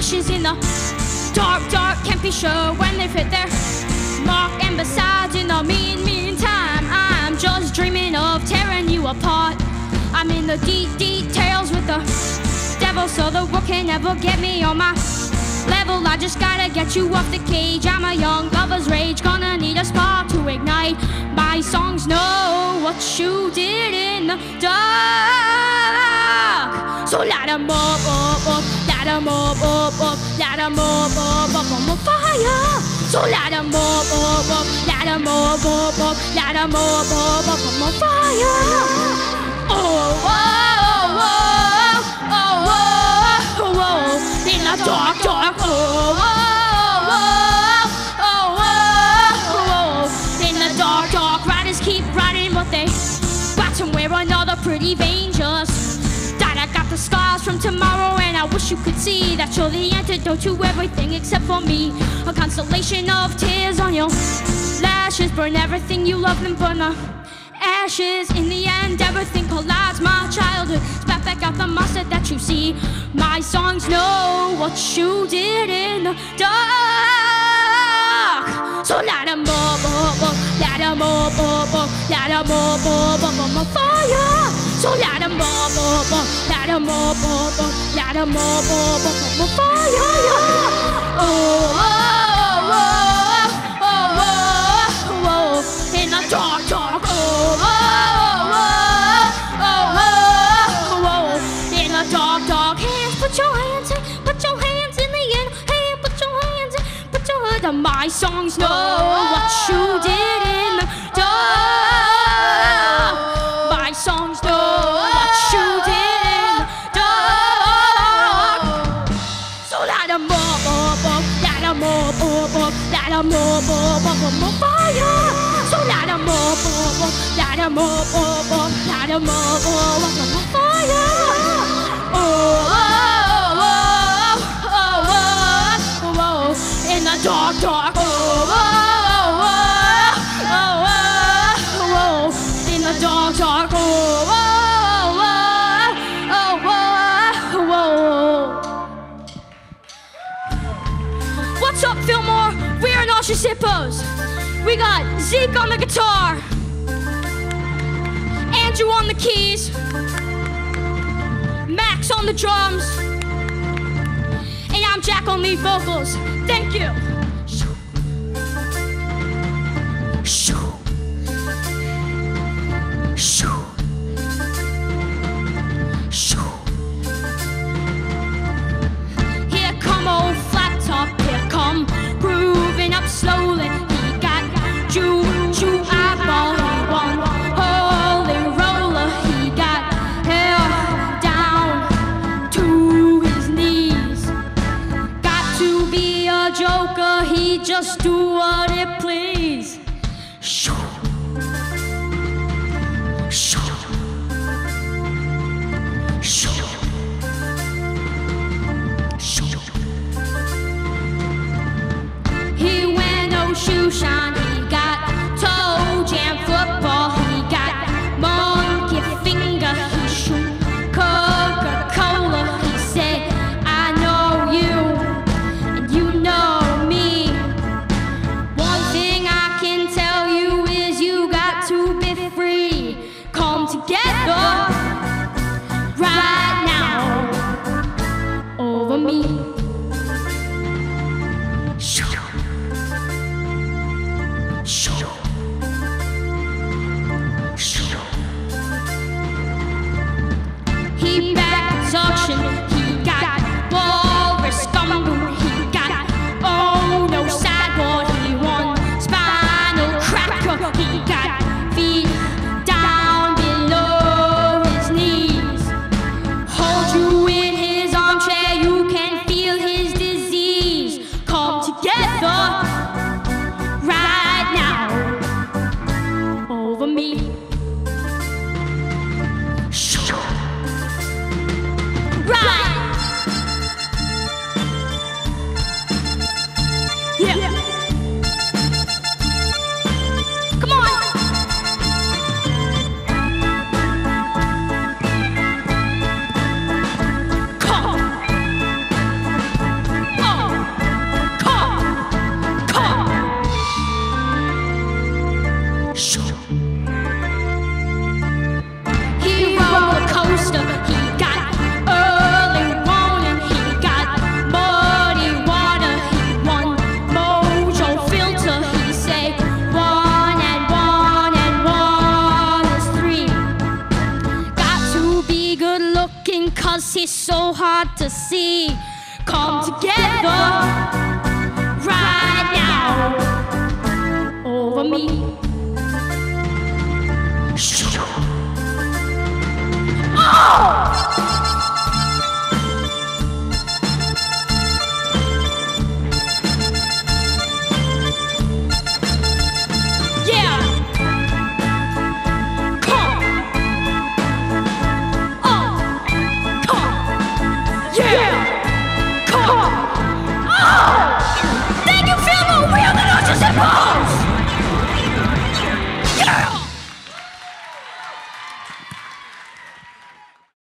ashes in the dark, dark, can't be sure when they've hit their mark. And besides, in the meantime, I'm just dreaming of tearing you apart. I'm in the details with the devil, so the world can never get me on my level. I just gotta get you off the cage. I'm a young lover's rage, gonna need a spark to ignite. My songs know what you did in the dark, so light 'em up, up, up, light 'em up, up, up, light 'em up, up, up, I'm on fire. So light 'em up, up, up, light 'em up, up, up, light 'em up, up, up, I'm on fire. Oh, oh, oh, oh, oh, oh, oh, in the dark, dark, oh, oh, oh, oh, oh, oh, in the dark, dark. Riders keep riding, but they watch them wear another pretty vein. Just died. I got the scars from tomorrow, and I wish you could see that you're the antidote to everything except for me. A constellation of tears on your lashes, burn everything you love and burn the ashes. In the end, everything collides. My childhood spat back out the monster that you see. My songs know what you did in the dark, so light 'em up, up, up, light 'em up, up, up, light 'em up, up, up, I'm on fire. So light 'em up, up, up, light 'em up, up, up, light 'em up, up, up, I'm on fire. Oh, oh, oh, oh, oh, oh, in the dark, dark, oh, oh, oh, oh, oh, oh, in the dark, dark. Hands, put your hands in the air. Hey, put your hands in. My songs know what you did in the dark. My songs know what you did in the dark. So light 'em up, up, up, light 'em up, up, up, light 'em up, up, up, I'm on fire. So light 'em up, up, up, light 'em up, up, up, light 'em up, up, up, I'm on fire. Oh, oh, oh, oh, oh, oh, in the dark, dark. Oh, oh, oh, oh, oh, oh, in the dark, dark. Oh, oh, oh, oh, oh. What's up, Fillmore? We're Nauseous Hippos. We got Zeke on the guitar, Andrew on the keys, Max on the drums, and I'm Jack on lead vocals. Thank you. Shoo. Shoo. Shoo. Here come old flat top, here come grooving up slowly. He got juju eyeball, he won holy roller. He got hair down to his knees. Got to be a joker, he just do what he please. Shoo. Shoo. Shoo. Shoo. He wear no shoe shine, he got toe jam football, he got monkey finger, he shoot Coca-Cola. He said, I know you, and you know me. One thing I can tell you is you got to be free. Come together right now over me. Shoo. Shoo. Shoo. He back suction, he got walrus gumbo, he got oh no sideboard, he won spinal cracker, he got feet down below his 'cause he's so hard to see. Come together right now over me.